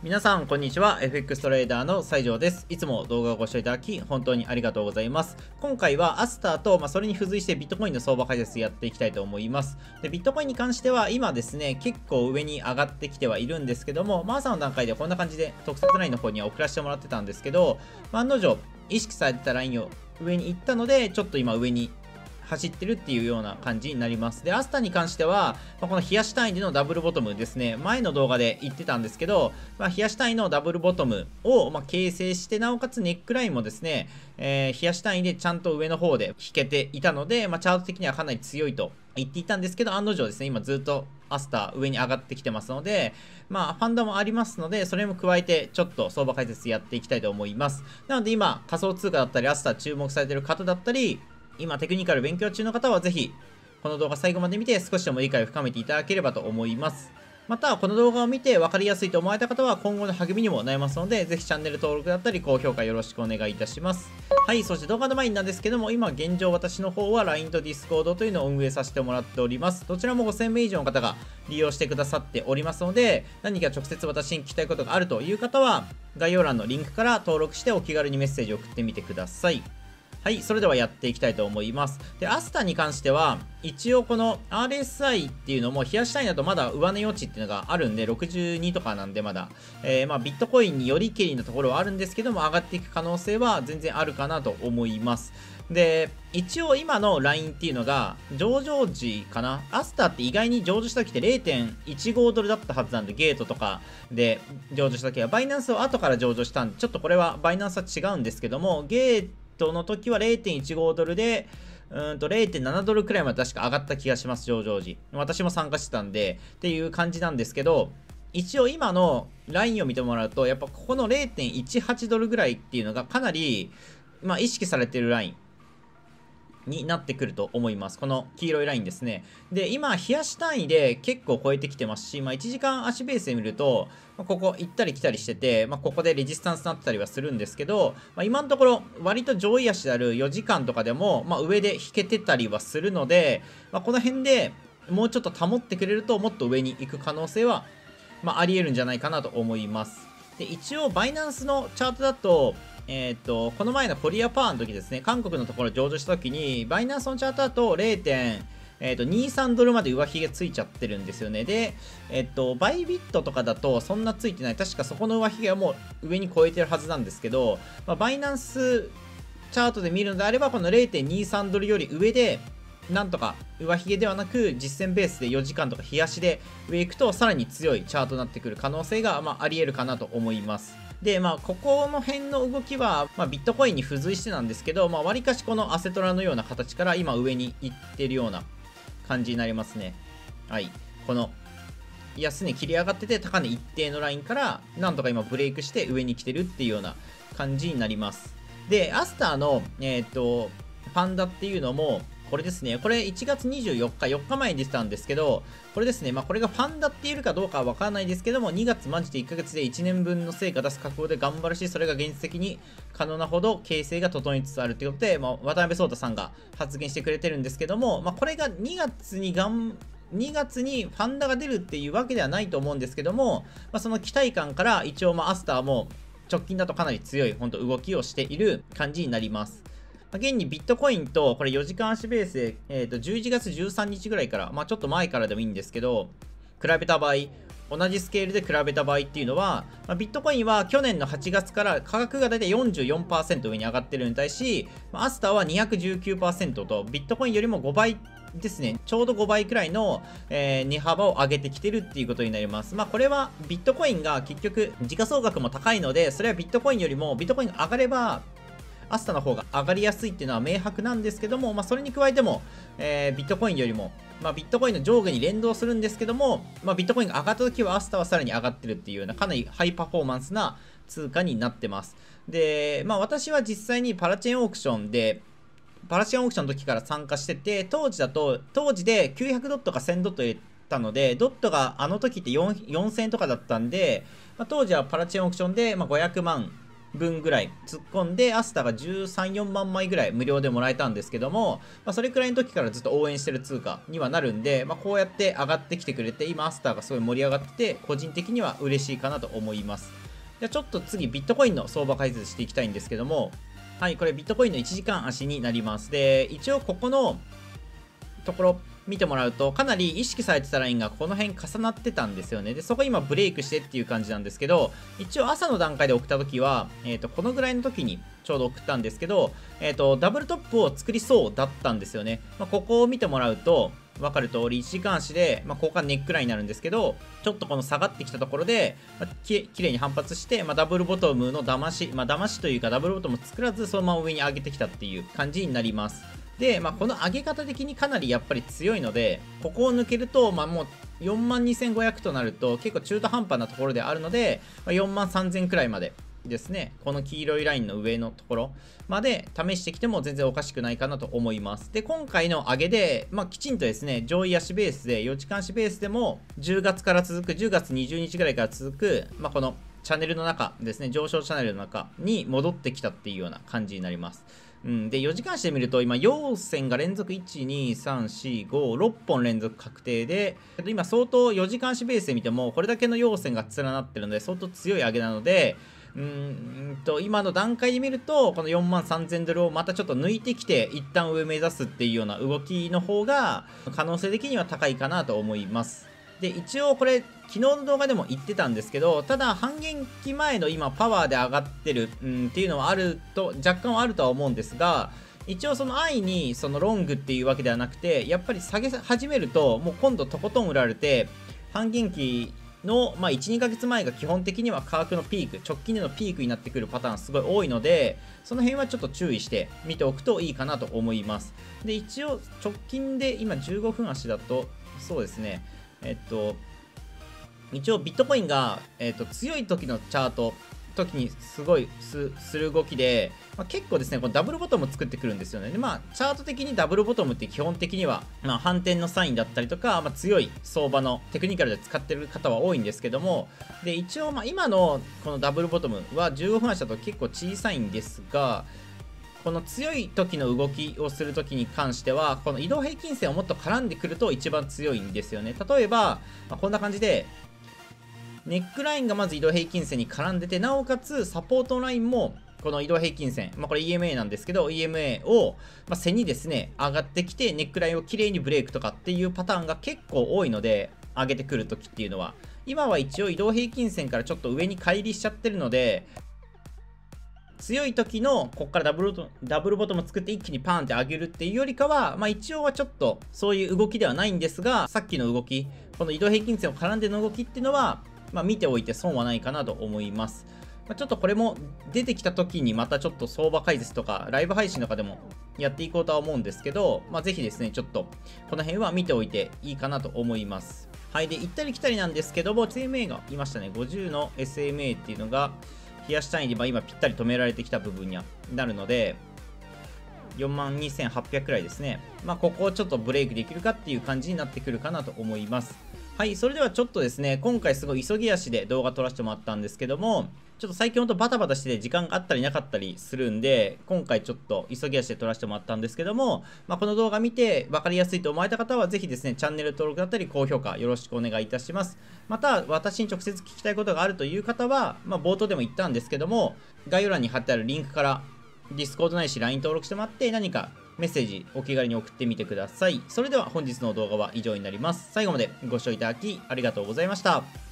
皆さんこんにちは。 FX トレーダーの西条です。いつも動画をご視聴いただき本当にありがとうございます。今回はアスターと、それに付随してビットコインの相場解説やっていきたいと思います。でビットコインに関しては今ですね、結構上に上がってきてはいるんですけども、朝の段階でこんな感じで特設ラインの方には送らせてもらってたんですけど、案の定意識されてたラインを上に行ったので、ちょっと今上に走ってるっていうような感じになります。で、アスタに関しては、この冷やし単位でのダブルボトムですね、前の動画で言ってたんですけど、冷やし単位のダブルボトムを、形成して、なおかつネックラインもですね、冷やし単位でちゃんと上の方で引けていたので、チャート的にはかなり強いと言っていたんですけど、案の定ですね、今ずっとアスタ上に上がってきてますので、ファンドもありますので、それも加えてちょっと相場解説やっていきたいと思います。なので今、仮想通貨だったり、アスタ注目されている方だったり、今テクニカル勉強中の方はぜひこの動画最後まで見て少しでも理解を深めていただければと思います。またこの動画を見て分かりやすいと思われた方は今後の励みにもなりますので、ぜひチャンネル登録だったり高評価よろしくお願いいたします。はい、そして動画の前になんですけども、今現状私の方は LINE と Discord というのを運営させてもらっております。どちらも5000名以上の方が利用してくださっておりますので、何か直接私に聞きたいことがあるという方は概要欄のリンクから登録してお気軽にメッセージを送ってみてください。はい、それではやっていきたいと思います。で、アスタに関しては、一応この RSI っていうのも冷やしたいだとまだ上値余地っていうのがあるんで、62とかなんでまだ、ビットコインによりけりなところはあるんですけども、上がっていく可能性は全然あるかなと思います。で、一応今のラインっていうのが、上場時かな。アスターって意外に上場した時って 0.15 ドルだったはずなんで、ゲートとかで上場した時は、バイナンスを後から上場したんで、ちょっとこれはバイナンスは違うんですけども、ゲートの時は 0.15 ドルで、0.7 ドルくらいまで確か上がった気がします、上場時。私も参加してたんで、っていう感じなんですけど、一応今のラインを見てもらうと、やっぱここの 0.18 ドルぐらいっていうのがかなり、意識されてるラインになってくると思います。この黄色いラインですね。で、今、冷やし単位で結構超えてきてますし、1時間足ベースで見ると、ここ行ったり来たりしてて、ここでレジスタンスになってたりはするんですけど、今のところ、割と上位足である4時間とかでも、上で引けてたりはするので、この辺でもうちょっと保ってくれると、もっと上に行く可能性は、あり得るんじゃないかなと思います。で、一応、バイナンスのチャートだと、この前のコリアパワーの時ですね、韓国のところ上場した時に、バイナンスのチャートだと 0.23 ドルまで上髭ついちゃってるんですよね。で、バイビットとかだとそんなついてない。確かそこの上髭はもう上に超えてるはずなんですけど、バイナンスチャートで見るのであれば、この 0.23 ドルより上で、なんとか上髭ではなく実践ベースで4時間とか冷やしで上行くとさらに強いチャートになってくる可能性があり得るかなと思います。で、ここの辺の動きは、ビットコインに付随してなんですけど、わりかしこのアセトラのような形から今上に行ってるような感じになりますね。はい。この安値切り上がってて高値一定のラインからなんとか今ブレイクして上に来てるっていうような感じになります。で、アスターの、ファンダっていうのも、これですね。これ1月24日、4日前に出てたんですけど、これですね。これがファンダって言えるかどうかはわからないですけども、2月マジで1ヶ月で1年分の成果出す覚悟で頑張るし、それが現実的に可能なほど形成が整いつつあるということで、渡辺壮太さんが発言してくれてるんですけども、これが2月にファンダが出るっていうわけではないと思うんですけども、その期待感から一応アスターも直近だとかなり強い本当動きをしている感じになります。現にビットコインとこれ4時間足ベースで、11月13日ぐらいから、ちょっと前からでもいいんですけど、比べた場合、同じスケールで比べた場合っていうのは、ビットコインは去年の8月から価格がだいたい 44% 上に上がってるのに対し、アスターは 219% と、ビットコインよりも5倍ですね、ちょうど5倍くらいの、値幅を上げてきてるっていうことになります。これはビットコインが結局、時価総額も高いので、それはビットコインよりも、ビットコインが上がれば、アスタの方が上がりやすいっていうのは明白なんですけども、それに加えても、ビットコインよりも、ビットコインの上下に連動するんですけども、ビットコインが上がった時はアスタはさらに上がってるっていうようなかなりハイパフォーマンスな通貨になってます。で、私は実際にパラチェーンオークションの時から参加してて、当時で900ドットか1000ドット入れたので、ドットがあの時って4000円とかだったんで、当時はパラチェーンオークションで500万分ぐらい突っ込んで、アスターが13、4万枚ぐらい無料でもらえたんですけども、それくらいの時からずっと応援してる通貨にはなるんで、こうやって上がってきてくれて、今アスターがすごい盛り上がってて、個人的には嬉しいかなと思います。じゃあちょっと次、ビットコインの相場解説していきたいんですけども、はい、これビットコインの1時間足になります。で、一応ここのところ見てもらうと、かなり意識されてたラインがこの辺重なってたんですよね。で、そこ今ブレイクしてっていう感じなんですけど、一応朝の段階で送った時は、このぐらいの時にちょうど送ったんですけど、ダブルトップを作りそうだったんですよね。ここを見てもらうと、分かる通り1時間足で、ここがネックラインになるんですけど、ちょっとこの下がってきたところで、きれいに反発して、ダブルボトムの騙し、騙しというかダブルボトム作らず、そのまま上に上げてきたっていう感じになります。で、この上げ方的にかなりやっぱり強いので、ここを抜けると、もう42,500となると結構中途半端なところであるので、43,000くらいまでですね、この黄色いラインの上のところまで試してきても全然おかしくないかなと思います。で、今回の上げで、きちんとですね、上位足ベースで、4時間足ベースでも、10月から続く、10月20日ぐらいから続く、このチャンネルの中ですね、上昇チャンネルの中に戻ってきたっていうような感じになります。で、4時間足で見ると、今、陽線が連続1、2、3、4、5、6本連続確定で、今、相当4時間足ベースで見ても、これだけの陽線が連なってるので、相当強い上げなので、今の段階で見ると、この43,000ドルをまたちょっと抜いてきて、一旦上目指すっていうような動きの方が、可能性的には高いかなと思います。で、一応これ、昨日の動画でも言ってたんですけど、ただ半減期前の今パワーで上がってる、っていうのはあると、若干はあるとは思うんですが、一応その安易にそのロングっていうわけではなくて、やっぱり下げ始めると、もう今度とことん売られて、半減期の、1、2ヶ月前が基本的には価格のピーク、直近でのピークになってくるパターンすごい多いので、その辺はちょっと注意して見ておくといいかなと思います。で、一応直近で今15分足だと、そうですね、一応ビットコインが、強い時のチャート時にすごいする動きで、結構ですね、このダブルボトム作ってくるんですよね。で、チャート的にダブルボトムって基本的には、反転のサインだったりとか、強い相場のテクニカルで使ってる方は多いんですけども、で、一応、今のこのダブルボトムは15分足だと結構小さいんですが、この強い時の動きをする時に関しては、この移動平均線をもっと絡んでくると一番強いんですよね。例えば、こんな感じで、ネックラインがまず移動平均線に絡んでて、なおかつサポートラインもこの移動平均線、これ EMA なんですけど、EMA を、背にですね、上がってきて、ネックラインをきれいにブレイクとかっていうパターンが結構多いので、上げてくるときっていうのは、今は一応移動平均線からちょっと上に乖離しちゃってるので、強い時のここからダブルボトム作って一気にパーンって上げるっていうよりかは、一応はちょっとそういう動きではないんですが、さっきの動き、この移動平均線を絡んでの動きっていうのは、見ておいて損はないかなと思います。ちょっとこれも出てきた時にまたちょっと相場解説とかライブ配信とかでもやっていこうとは思うんですけど、ぜひですね、ちょっとこの辺は見ておいていいかなと思います。はい。で、行ったり来たりなんですけども、SMA がいましたね。50の SMA っていうのが、冷やし単位で今ぴったり止められてきた部分になるので、42,800くらいですね。ここをちょっとブレイクできるかっていう感じになってくるかなと思います。はい、それではちょっとですね、今回すごい急ぎ足で動画撮らせてもらったんですけども、ちょっと最近ほんとバタバタしてて時間があったりなかったりするんで、今回ちょっと急ぎ足で撮らせてもらったんですけども、この動画見て分かりやすいと思われた方はぜひですね、チャンネル登録だったり高評価よろしくお願いいたします。また、私に直接聞きたいことがあるという方は、冒頭でも言ったんですけども、概要欄に貼ってあるリンクから、Discord ないし LINE 登録してもらって何かメッセージお気軽に送ってみてください。それでは本日の動画は以上になります。最後までご視聴いただきありがとうございました。